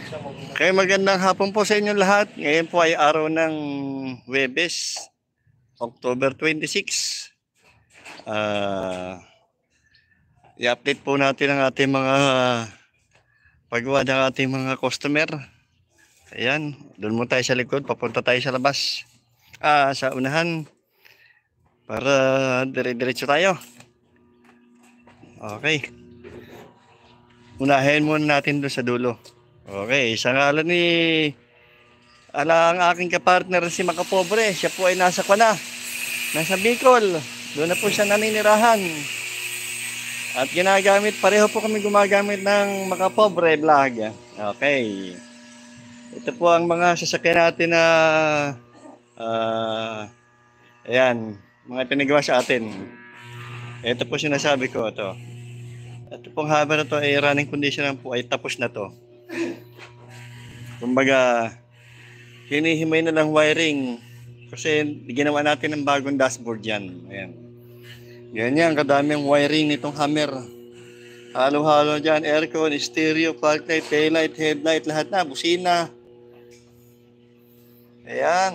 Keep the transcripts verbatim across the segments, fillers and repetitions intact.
Okay, magandang hapon po sa inyo lahat. Ngayon po ay araw ng Huwebes, October twenty-six. Uh, i-update po natin ang ating mga paggawa ng ating mga customer. Ayan, doon mo tayo sa likod, papunta tayo sa labas. Ah, sa unahan. Para dire-diretso tayo. Okay. Unahin muna natin doon sa dulo. Okay, sa ngalan ni ala ang aking kapartner si Makapobre, siya po ay nasa Kuana, nasa Bicol. Doon na po siya naninirahan. At ginagamit, pareho po kami gumagamit ng Makapobre vlog. Okay. Ito po ang mga sasakyan natin na uh, ayan, mga pinagawa sa atin. Ito po sinasabi ko ito. Ito pong Hammer na to ay running condition na po, ay tapos na to. Kumbaga, hinihimay na lang wiring kasi ginawa natin ng bagong dashboard yan. Ayan. Ganyan, kadaming wiring nitong Hammer. Halo-halo dyan, aircon, stereo, fog light, tail light, headlight, lahat na, busina. Ayan.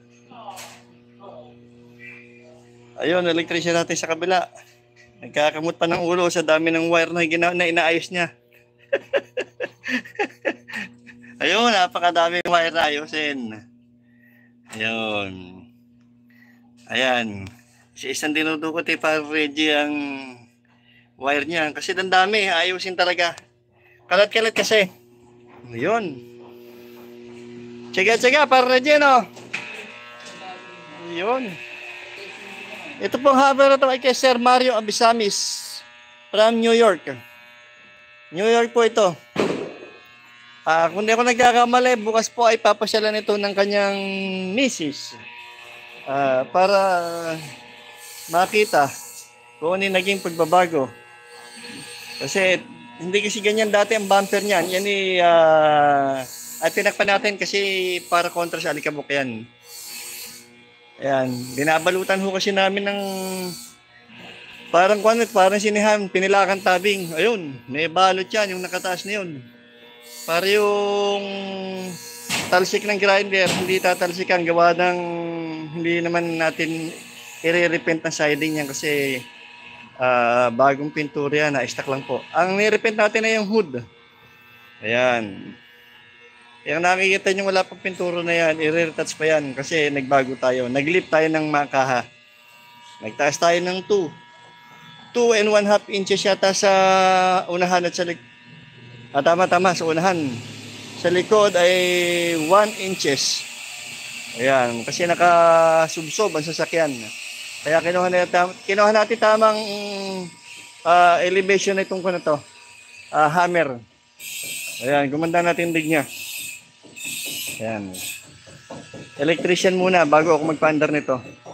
Ayun, electrician natin sa kabila. Nagkakamot pa ng ulo sa dami ng wire na, gina na inaayos niya. Ayun, napakadaming wire na ayusin. Ayun. Ayan. Si isang dinudukot eh para ready ang wire niya. Kasi ang dami, ayusin talaga. Kalat-kalat kasi. Ayun. Tsaga-tsaga para ready, no? Ayun. Ito pong Hammer na ito ay kay Sir Mario Abisamis from New York. New York po ito. Uh, kung di ako nagkakamali, bukas po ay papasyalan ito ng kanyang misis uh, para makita kung ano naging pagbabago. Kasi hindi kasi ganyan dati ang bumper niyan. Yan ay, uh, ay pinakpan natin kasi para kontra sa alikabok yan. Ayan, binabalutan ho kasi namin ng parang kwanit, parang sinihan, pinilakan tabing. Ayun, may balot yan, yung nakataas na yun. Para yung talsik ng grinder, hindi tatalsikan, gawa ng hindi naman natin i-repaint ng siding yan kasi uh, bagong pintura yan, na-stack lang po. Ang ni-repaint natin ay yung hood. Ayan. Yung nakikita nyo wala pang pintura na yan, i-retouch pa yan kasi nagbago tayo. Nag-lift tayo ng makaha. Nagtaas tayo ng two. two and one half inches yata sa unahan at sa likod. Ah, tama-tama, sa unahan. Sa likod ay one inches. Ayan, kasi nakasubsob ang sasakyan. Kaya kinuha natin, kinuha natin tamang uh, elevation na itong na to. Uh, hammer. Ayan, gumanda natin dig niya. Ayan. Electrician muna bago ako magpa-under nito.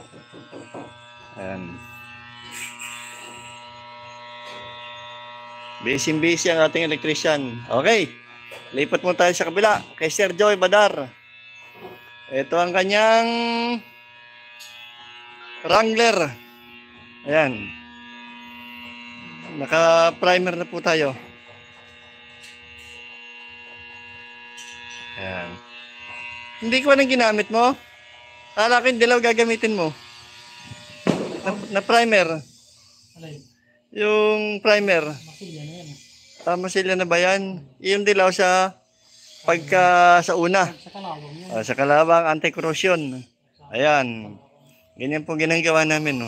Ayan. Busy-busy ang ating electrician. Okay. Lipat mo tayo sa kabila. Kay Sir Joy Badar. Ito ang kanyang Wrangler. Ayan. Naka-primer na po tayo. Ayan. Hindi ko anong ginamit mo? Kala ko yung dilaw gagamitin mo. Na, na primer. Yung primer. Masilya na yan. Ah, masilya na ba yan? Yung dilaw sa pagka sa una. Sa kalawang yan. Ah, sa kalawang anti-corrosion. Ayan. Ganyan po ginagawa namin. No?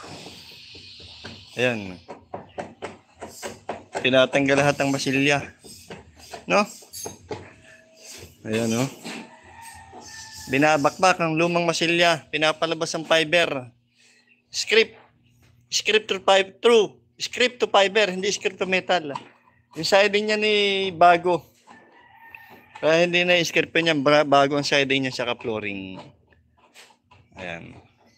Ayan. Tinatanggal lahat ng masilya. No? Ayan, no? Binabakbak ang lumang masilya. Pinapalabas ang fiber. Script. Script to fiber. True. Script to fiber. Hindi script to metal. Yung siding niya ni bago. Kaya hindi na script niya. Bago ang siding niya sa flooring. Ayan.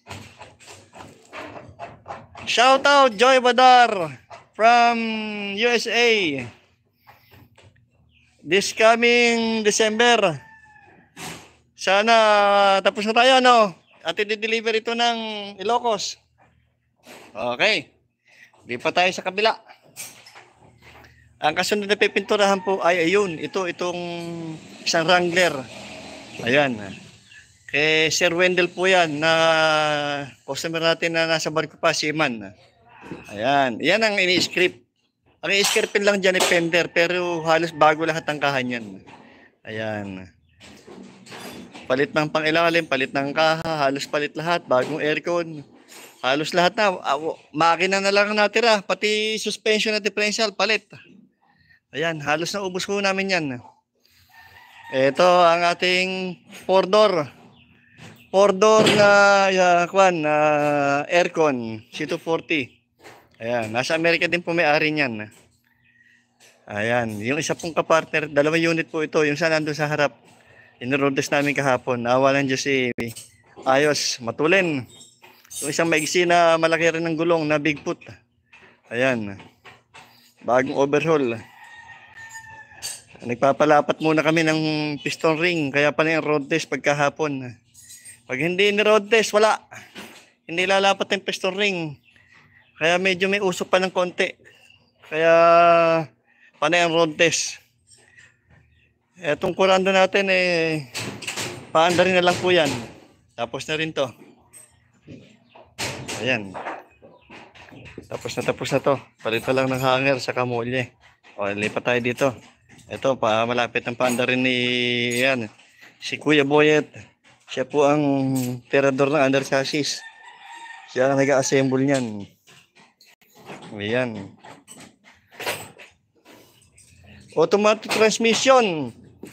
Shout out Joy Badar from U S A. This coming December. Sana tapos na tayo, no? At i-deliver ito ng Ilocos. Okay. Di pa tayo sa kabila. Ang kasunod na pipinturahan po ay ayun, ito, itong isang Wrangler. Ayan. Kay Sir Wendell po yan na customer natin na nasa barko pa, Seaman. Ayan. Yan ang ini-script. Ang i-scriptin lang dyan ay fender pero halos bago lahat ang kahan yan. Ayan. Palit ng pangilalim, palit ng kaha, halos palit lahat, bagong aircon. Halos lahat na. Makina na lang natira, pati suspension at differential, palit. Ayan, halos na ubos ko namin yan. Ito ang ating four door. four door na uh, kwan, uh, aircon, C two forty. Ayan, nasa Amerika din po may-ari niyan. Ayan, yung isa pong kapartner, dalawang unit po ito, yung sa nandun sa harap. Inrodes namin kahapon. Awalan Diyos si ayos, matulin. Yung isang maigsi na malaki rin ng gulong na Bigfoot. Ayan, bagong overhaul. Nagpapalapat muna kami ng piston ring, kaya pala yung road test pagkahapon. Pag hindi ni road test, wala. Hindi lalapat yung piston ring. Kaya medyo may usok pa ng konti. Kaya panay ang road test. Etong kurando natin eh, paanda rin na lang po yan. Tapos na rin to. Ayan. Tapos na tapos na to. Palito lang ng hanger sa kamulye. O, lipat tayo dito. Ito, pa malapit ng paanda rin ni yan, si Kuya Boyet. Siya po ang tirador ng under chassis. Siya ang nag-assemble niyan. Ayan. Automatic transmission.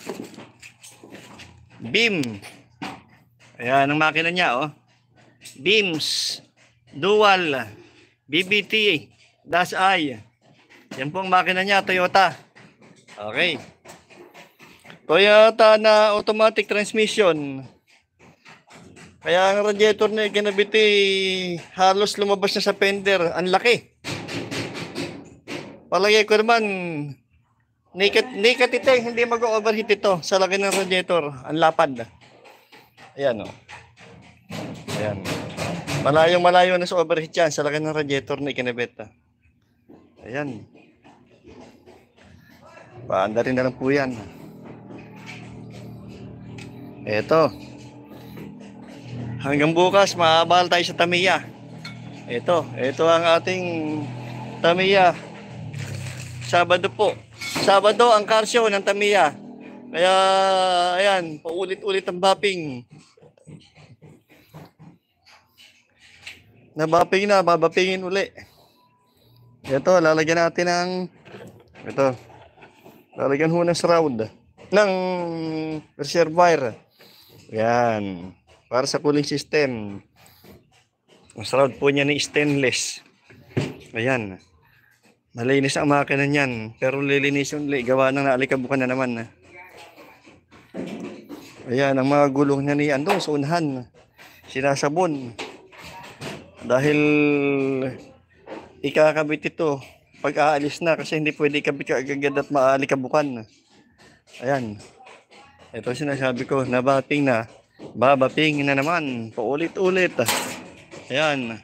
Beam. Ayan ang makina niya, oh. Beams. Dual. B B T. Dash I. Yan po ang makina niya, Toyota. Okay. Toyota na automatic transmission. Kaya ang radiator na ikinabit eh, halos lumabas na sa fender. Ang laki. Palagay ko naman, naked, naked ito, hindi mag-overheat ito sa laki ng radiator. Ang lapad. Ayan, o. Oh. Ayan. Malayong malayo na sa overheat yan sa laki ng radiator na ikinabit. Ayan. Paanda rin na lang po yan. Eto. Hanggang bukas, maabal tayo sa Tamiya. Ito. Ito ang ating Tamiya. Sabado po. Sabado ang car show ng Tamiya. Kaya, ayan, paulit-ulit ang bapping. Nabapping na, babapingin uli. Ito, lalagyan natin ng, ito, lalagyan ho ng shroud ng reservoir. Yan. Para sa cooling system. Ang shroud po niya ni stainless. Ayan. Malinis ang makina niyan. Pero lilinis yung gawa ng naalikabukan na naman. Ayan. Ang mga gulong niya ni andong sa unahan. Sinasabon. Dahil ikakabit ito pag aalis na kasi hindi pwede ikabit agad at maalikabukan. Ayan. Ito sinasabi ko, nabating na. Babaping na naman. Paulit-ulit. Ayan.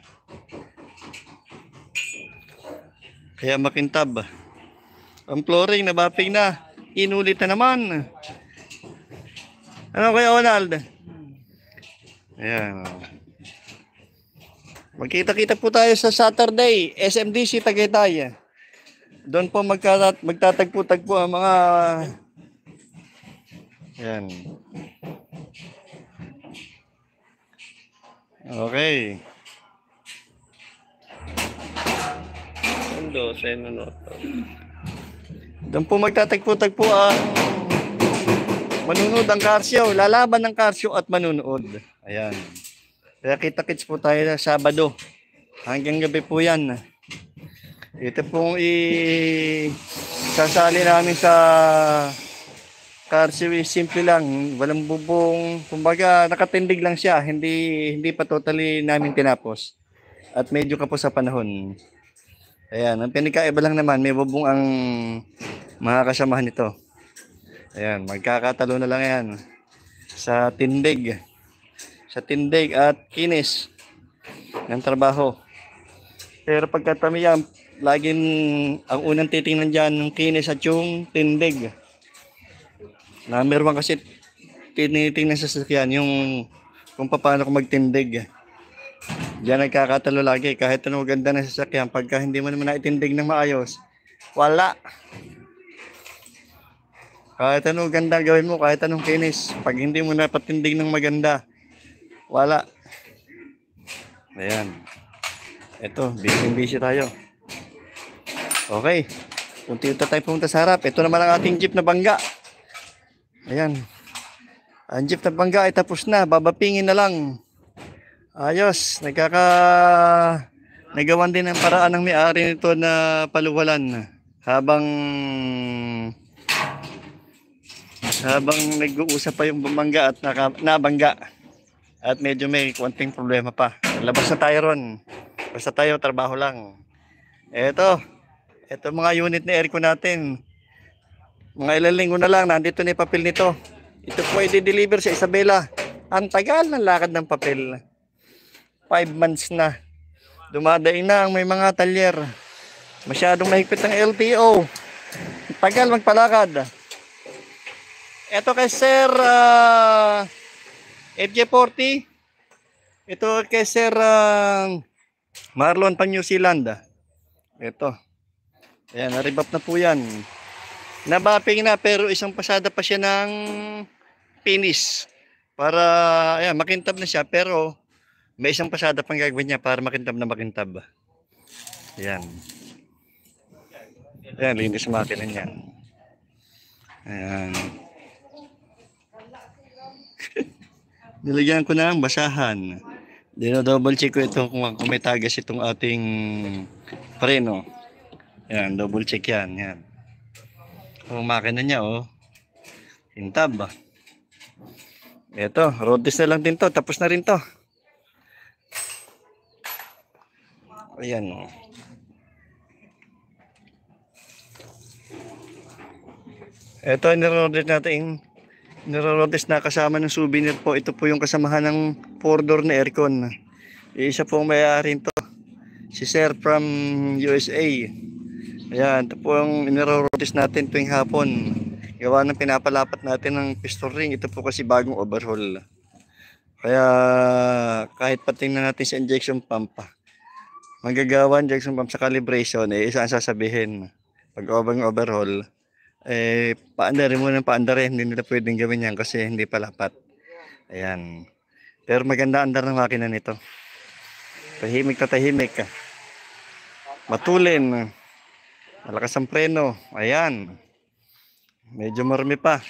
Kaya makintab. Ang flooring, nabaping na. Inulit na naman. Ano kaya, Ronald? Ayan. Magkita-kita po tayo sa Saturday. S M D C Tagaytay. Doon po magka magtatagpo-tagpo ang mga... Ayan. Okay. Doon po magtatagpo-tagpo ang manunood ang car show. Lalaban ng car show at manunood. Ayan. Kaya kita-kits po tayo sa Sabado. Hanggang gabi po yan. Ito pong i-sasali namin sa car show. Simple lang. Walang bubong. Kumbaga nakatindig lang siya. Hindi, hindi pa totally namin tinapos. At medyo kapos sa panahon. Ayan. Ang pinagkaiba lang naman, may bubong ang mga kasamahan nito. Ayan. Magkakatalo na lang yan. Sa tindig. Sa tindig at kinis ng trabaho. Pero pagka Tamiya, laging ang unang titingnan dyan ng kinis at yung tindig. Number one kasi tinitingnan sa sasakyan yung kung paano ko magtindig. Diyan nagkakatalo lagi kahit ano ganda ng sasakyan, pagka hindi mo naman naitindig ng maayos, wala. Kahit ano ganda gawin mo, kahit anong kinis, pag hindi mo napatindig ng maganda, wala. Ayan. Ito, busy-busy tayo. Okay. Punta tayo pumunta sa harap. Ito naman ang ating jeep na bangga. Ayan. Ang jeep na bangga ay tapos na. Babapingin na lang. Ayos. Nagkaka... Nagawan din ang paraan ng may-ari nito na paluwalan. Habang... Habang nag-uusap pa yung bumangga at naka, nabangga. At medyo may konting problema pa. Labas na tayo ron. Basta tayo, trabaho lang. Eto. Eto mga unit na aircon natin. Mga ilang linggo na lang, nandito na yung papel nito. Ito po ay di-deliver sa Isabela. Ang tagal ng lakad ng papel. Five months na. Dumadaing na ang may mga talyer. Masyadong mahigpit ng L T O. Tagal magpalakad. Ito kay Sir uh, F J forty. Ito kay Sir uh, Marlon pang New Zealand. Ito. Ayan, naribap na po yan. Nabaping na pero isang pasada pa siya ng finish. Para, ayan, makintab na siya pero may isang pasada pang gagawin niya para makintab na makintab. Ayan. Ayan, linis makina niyan. Ayan. Nilagyan ko na ang basahan. Dino-double check ko ito kung, kung may tagas itong ating preno. Yan, double check yan. Yan. Ang makina niya, oh. Hintab ba? Ito, road test na lang din to. Tapos na rin to. Ayan, oh. Ito, niroad test natin. Niroad test na kasama ng souvenir po. Ito po yung kasamahan ng four door na aircon. Isa po ang may-ari to. Si Sir from U S A. Ayan, ito po ang niroad test natin tuwing hapon. Gawa ng pinapalapat natin ng piston ring. Ito po kasi bagong overhaul. Kaya kahit patingnan natin sa injection pump, magagawa injection pump sa calibration, eh isa ang sasabihin. Pag bagong overhaul, eh paandarin mo ng paandarin, hindi nila pwedeng gawin yan kasi hindi palapat. Ayan. Pero maganda andar ng makina nito. Tahimik na tahimik. Matulin. Malakas ang preno. Ayan. Medyo marami pa.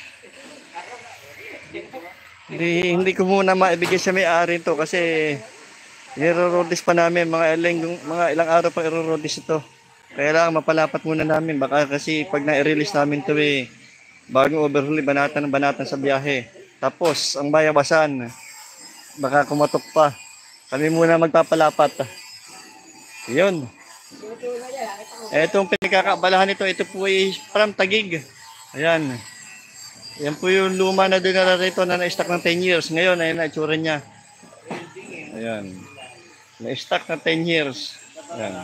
Hindi, hindi ko muna maibigay sa may-ari ito kasi niro-rodis pa namin mga ilang, mga ilang araw pa iro-rodis ito. Kaya lang mapalapat muna namin. Baka kasi pag na-release namin ito eh, bagong overhaul, banatan ng banatan sa biyahe. Tapos, ang bayabasan, baka kumatok pa. Kami muna magpapalapat. Yun. Etong pinagkakabalahan ito, ito po ay from Taguig. Ayan. Yan po yung luma na dinala rito na na-stock ng ten years. Ngayon, ayun na itsura niya. Ayan. Na-stock na ten years. Ayan.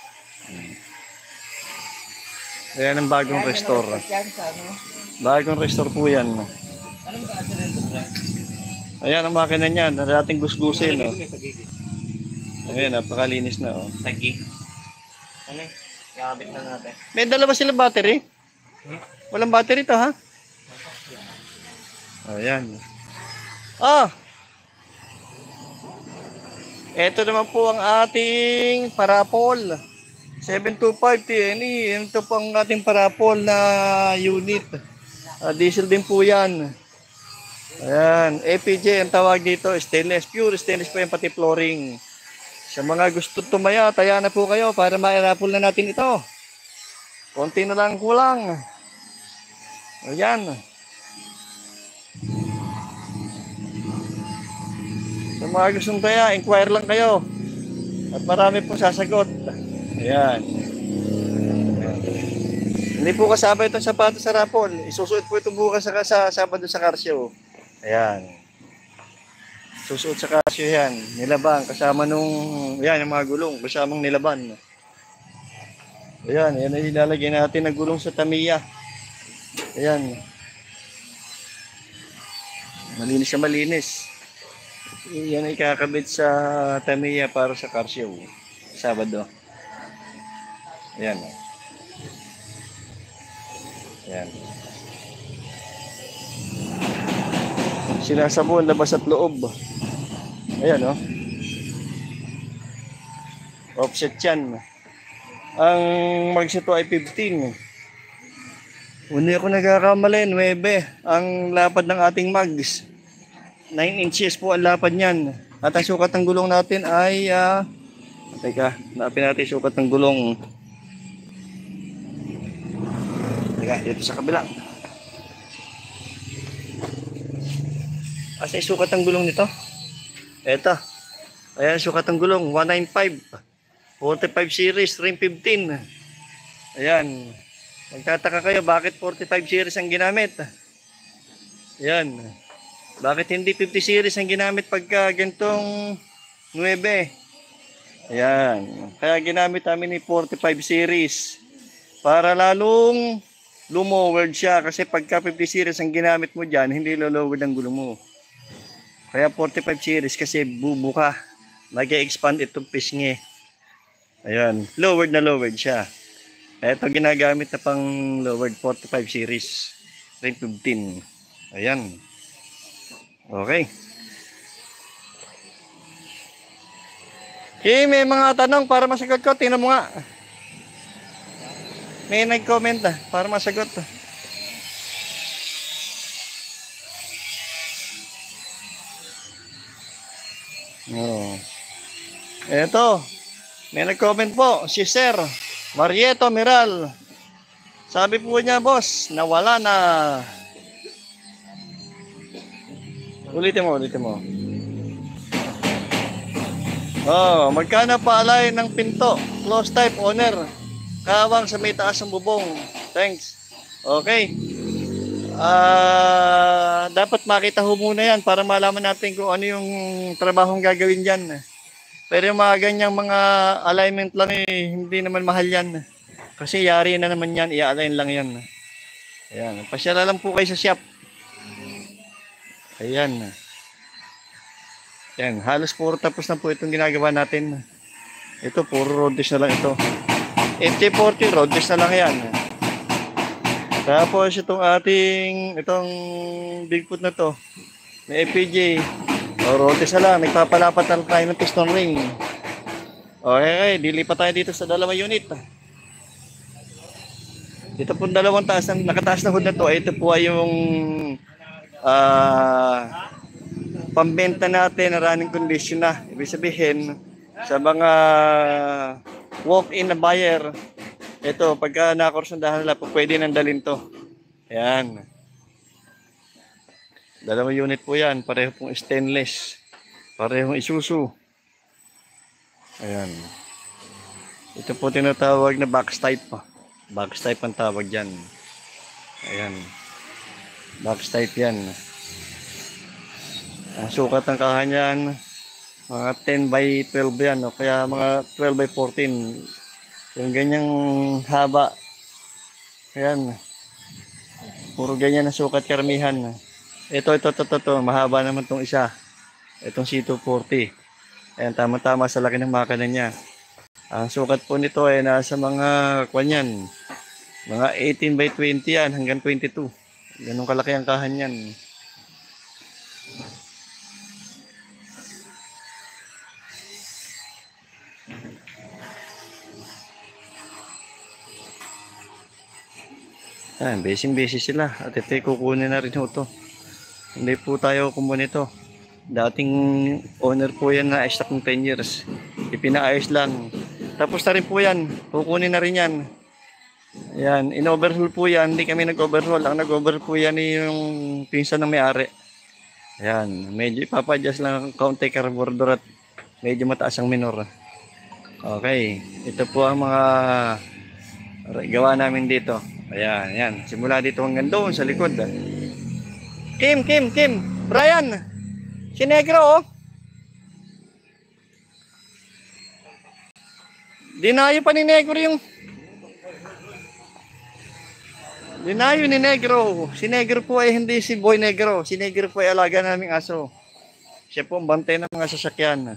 Ayan ang bagong restore. Bagong restore po yan. Ayan ang makina niya. Dating gusgusin. Oh. Ayan, napakalinis na. Oh. Tagi. Ano? Gabit na natin. May dalawa sila battery? Walang battery to, ha? Ayan. Ah! Ito naman po ang ating parapol. seven two five T N E. Ito po ang ating parapol na unit. Uh, diesel din po yan. Ayan. A P J ang tawag dito. Stainless. Pure stainless po yan pati flooring. Sa mga gusto tumaya, taya na po kayo para ma-raffle na natin ito. Konti na lang kulang. Ayan. Sa mga gustong taya, inquire lang kayo. At marami pong sasagot. Ayan. Ayan. Hindi po kasama itong sapatos sa raffle. Isusuot po ito bukas sa, sa Sabado sa car show. Ayan. Susuot sa kasyo yan. Nilaban. Kasama nung, yan, yung mga gulong. Kasamang nilaban. Ayan, yan ay ilalagay natin na gulong sa Tamiya. Ayan. Malinis siya, malinis. Yan ay kakabit sa Tamiya para sa car show. Sabado. Ayan. Ayan. Sinasabon, labas at loob. Ayan, oh. Offset yan. Ang mags nito ay fifteen. Hindi ako nagkakamali, nine. Ang lapad ng ating mags. nine inches po ang lapad niyan. At ang sukat ng gulong natin ay... Uh, teka, napin natin sukat ng gulong. Teka, dito sa kabila. Asa yung sukat ng gulong nito? Eto. Ayan, sukat ng gulong, one ninety-five. forty-five series, trim fifteen. Ayan. Magtataka kayo, bakit forty-five series ang ginamit? Ayan. Bakit hindi fifty series ang ginamit pagka gantong nine? Ayan. Kaya ginamit namin ni forty-five series. Para lalong lumowered siya. Kasi pagka fifty series ang ginamit mo dyan, hindi lulowed ang gulong mo. Kaya forty-five series kasi bubuka. Mag-expand itong pisngi. Ayan, lowered na lowered siya. Ito ginagamit na pang lowered forty-five series. trim fifteen. Ayan. Okay. Okay, may mga tanong para masagot ko. Tingnan mo nga. May nag-comment ah, para masagot. Oh. Eto. May nag-comment po, si Sir Marieto Miral. Sabi po niya, boss, nawala na. Ulitin mo, ulitin mo. Oh, magkano paalay ng pinto? Close type owner. Kawang sa may taas ng bubong. Thanks. Okay. Ah, uh, dapat makita ho muna yan para malaman natin kung ano yung trabahong gagawin dyan. Pero yung mga ganyang mga alignment lang eh, hindi naman mahal yan. Kasi yari na naman yan, i-align lang yan. Ayan, pasyala lang po kayo sa shop. Ayan. Ayan, halos puro tapos na po itong ginagawa natin. Ito, puro road dish na lang ito. F T forty, road dish na lang yan. Tapos itong ating, itong Bigfoot na to, may F P J. O, rotes na lang. Nagpapalapat na tayo ng piston ring. Okay, dilipat tayo dito sa dalawang unit. Dito po dalawang taas. Nakataas na hood na to. Ito po ay yung uh, pambenta natin na running condition na. Ibig sabihin, sa mga walk-in na buyer, ito, pagka nakursundahan nila, pwede nang dalhin to. Ayan. Dalawang unit po yan, pareho pong stainless, parehong Isuzu. Ayan. Ito po tinatawag na box type. Box type ang tawag dyan. Ayan. Box type yan. Ang sukat ng kaha niyan, mga ten by twelve yan, o kaya mga twelve by fourteen. Yung ganyang haba. Ayan. Puro ganyan ang sukat karamihan. Ito, ito, ito, ito, ito. Mahaba naman itong isa. Itong C two forty. Ayan, tama-tama sa laki ng makina niya. Ang sukat po nito ay nasa mga, kwanyan, mga eighteen by twenty yan, hanggang twenty-two. Ganun kalaki ang kahan yan. Ayan, basing-basi sila. At ito, kukunin na rin ito. Hindi po tayo kumuha nito. Dating owner po yan na stock ng ten years. Ipinaayos lang. Tapos na rin po yan. Kukunin na rin yan. Ayan, in-overhaul po yan. Hindi kami nag-overhaul. Ang nag-overhaul po yan yung pinsan ng may-ari. Ayan, medyo ipapa-adjust lang ang kaunti carburetor at medyo mataas ang minor. Okay, ito po ang mga gawa namin dito. Ayan, ayan. Simula dito hanggang doon sa likod. Kim, Kim, Kim. Brian. Si Negro, oh. Dinayo pa ni Negro yung... Dinayo ni Negro. Si Negro po ay hindi si Boy Negro. Si Negro po ay alaga naming aso. Siya po ang bantay ng mga sasakyan.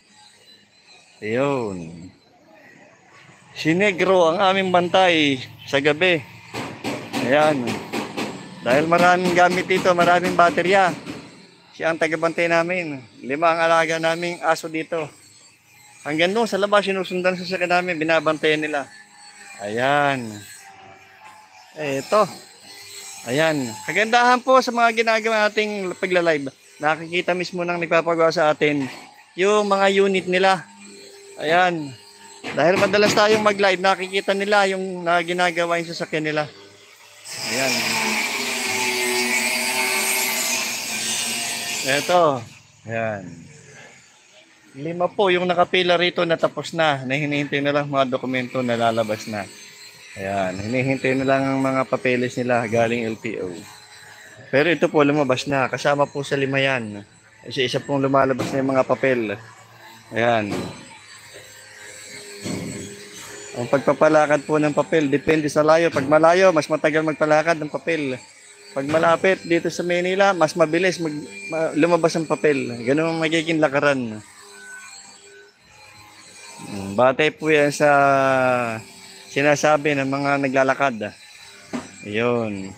Ayun. Si Negro ang aming bantay sa gabi. Ayan. Dahil maraming gamit dito, maraming baterya. Siya ang tagabantay namin. Lima ang alaga naming aso dito. Hanggang doon sa labas, sinusundan sa sasakyan namin, binabantayan nila. Ayan. Eh, ito. Ayan. Kagandahan po sa mga ginagawa nating pagla-live. Nakikita mismo nang nagpapagawa sa atin yung mga unit nila. Ayan. Dahil madalas tayong mag-live, nakikita nila yung na ginagawa yung sasakyan nila. Ayan. Ito. Ayan. Lima po yung nakapila rito na tapos na. Na hinihintay na lang mga dokumento na lalabas na. Ayan, hinihintay na lang ang mga papeles nila galing L T O. Pero ito po lumabas na, kasama po sa lima yan. Isa-isa pong lumalabas na yung mga papel. Ayan. Ang pagpapalakad po ng papel, depende sa layo. Pag malayo, mas matagal magpalakad ng papel. Pag malapit dito sa Manila, mas mabilis mag, ma, lumabas ang papel. Ganun ang magiging lakaran. Batay po yan sa sinasabi ng mga naglalakad. Ayun.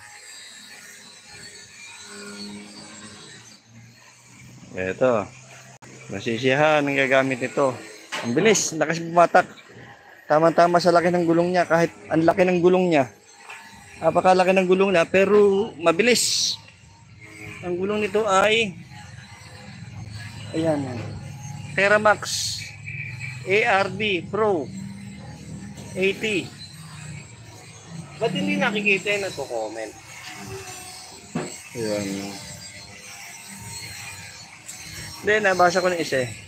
Ito. Masisiyahan ang gagamit nito. Ang bilis, lakas bumatak. Tama-tama sa laki ng gulong niya. Kahit ang laki ng gulong niya. Napakalaki ng gulong na pero mabilis. Ang gulong nito ay ayan. Teramax A R D Pro eighty. Ba't hindi nakikita yung nagko-comment? Ayan. Hindi, nabasa ko ng isa eh.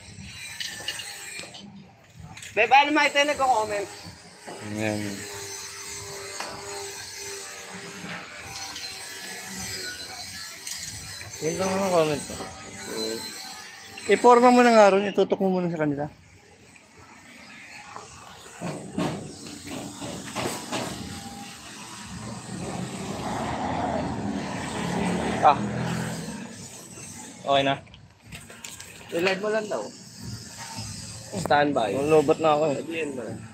Be, paano makita yung nagko-comment? Ayan. Yun lang ang comment ko. I-forma mo na nga ron, itutok mo muna sa kanila. Ah. Okay na. I-live mo lang daw. Standby. Lobot na ako eh. Adiyan ba?